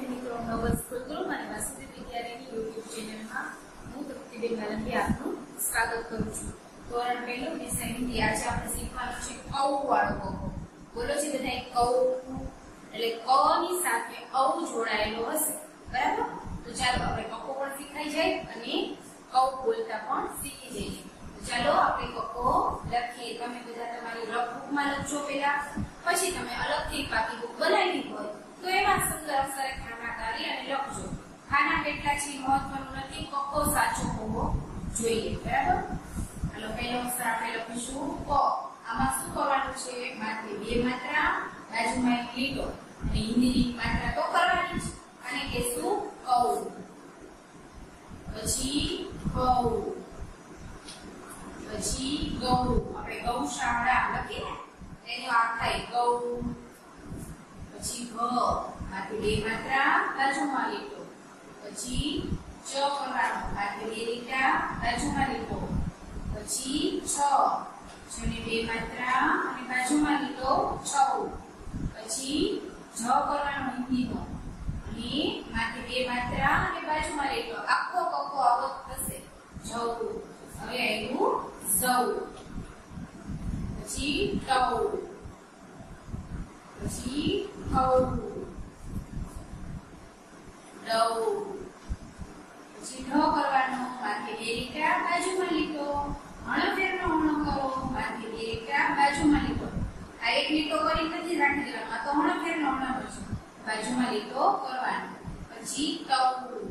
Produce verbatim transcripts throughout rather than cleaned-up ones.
વિદ્યાર્થી મિત્રો નવસ school group અને વાસુદેવ વિદ્યાલયની યુટ્યુબ ચેનલમાં હું તૃપ્તિબેન માલંબી આપનું સ્વાગત કરું છું। ધોરણ પહેલું વિષય હિન્દી। આજે આપણે શીખવાનું છે ઔ વાળો કકો। બોલો છે બધાય ઔ, એટલે ક ની સાથે ઔ જોડાયેલો હશે, બરાબર? તો ચાલો આપણે કકો પણ શીખાઈ જાય અને ઔ બોલતા પણ શીખી જઈએ। તો ચાલો આપણે કકો લખીએ। તમે બધા તમારી રફ બુકમાં લખજો પહેલા, પછી તમે અલગથી પાકી બુક બનાવી હોય તો એમાં સુંદર અક્ષરે ખાના કાઢી અને લખજો। ખાના કેટલા છે મહત્વનું નથી, કક્કો સાચો હોવો જોઈએ, બરાબર? હાલો, પહેલો અક્ષર આપણે લખીશું ક। આમાં શું કરવાનું છે? માથે બે માત્રા, બાજુમાં એક લીટો, અને હિન્દીની માત્રા તો કરવાની જ, અને કહેશું કૌ, પછી કૌ, પછી ગૌ। આપણે ગૌશાળા લખીએ ને એનો આ થાય ગૌ, પછી ઘ, માથે બે માત્રા, બાજુમાં લીટો, પછી ચ કરવાનો, માથે બે લીટા, બાજુમાં લીટો, પછી છ, છને બે માત્રા અને બાજુમાં લીટો, છૌ, પછી જ કરવાનો હિન્દીનો, અને માથે બે માત્રા અને બાજુમાં લીટો, આખો કક્કો આવો થશે જૌ। હવે આવ્યું ઝૌ, પછી ટૌ, પછી કૌ, ડૌ, પછી ઢ કરવાનો, માથે બે લીટા, બાજુમાં લીટો, હણ ફેરનો હણ કરો, માથે બે લીટા, બાજુમાં લીટો। આ એક લીટો કરી નથી રાખી દેવાનો, આ તો હણ ફેરનો હણ છે, બાજુમાં લીટો કરવાનો, પછી ટૌ,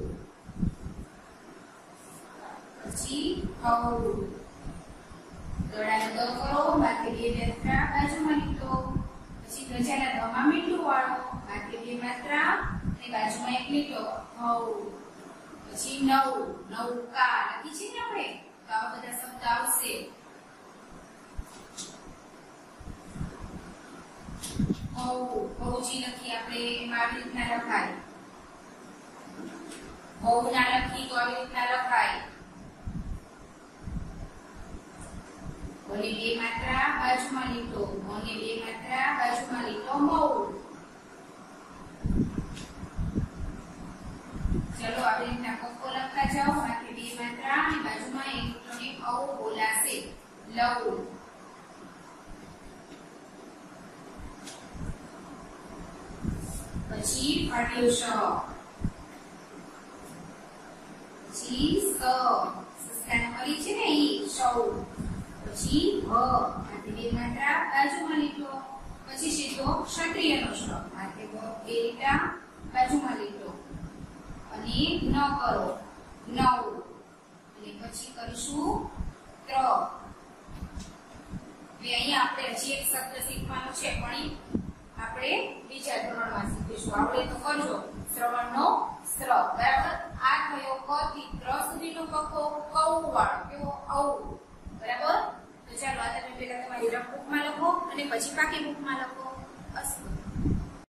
પછી કૌ, દોડાનો દ કરો, માથે બે માત્રા, બાજુમાં લીટો, પછી ગજાના ધમાં મીંડું વાળો, માથે બે માત્રા અને બાજુમાં એક લીટો, ઘઉ, પછી નવ, નૌકા લખી છે ને આપણે, તો આવા બધા શબ્દ આવશે। ઘઉ, ઘઉજી લખી આપણે, એમાં આવી રીતના લખાય, ઘઉ ના લખી તો આવી રીતના લખાય, ઓને બે માત્રા, બાજુમાં લીટો, ઓને બે માત્રા, બાજુમાં લીટો, મૌ। ચલો આવી રીતના કક્કો લખતા જાઓ, માથે બે માત્રા અને બાજુમાં એક લીટો ને ઔ બોલાશે, લવ, પછી ફાટ્યો શ, પછી સ, સસકાનો કરી છે ને ઈ, સૌ, પછી હ, માથે બે માત્રા, બાજુમાં લીટો, પછી સીધો ક્ષત્રિયનો શ, માથે બે લીટા, બાજુમાં લીટો, અને ન કરો, નવ, અને પછી કરીશું ત્ર। હવે અહીંયા આપણે હજી એક શબ્દ શીખવાનો છે, પણ આપણે બીજા ધોરણમાં શીખીશું। આપણે તો કરજો શ્રવણનો સ્ર, બરાબર? આ થયો ક થી ત્ર સુધીનો કક્કો, કૌ વાળો કેવો ઔ, બરાબર? તો ચાલો આ તમે પહેલા તમારી રફ બુકમાં લખો અને પછી પાકી બુકમાં લખો। અસ્તુ।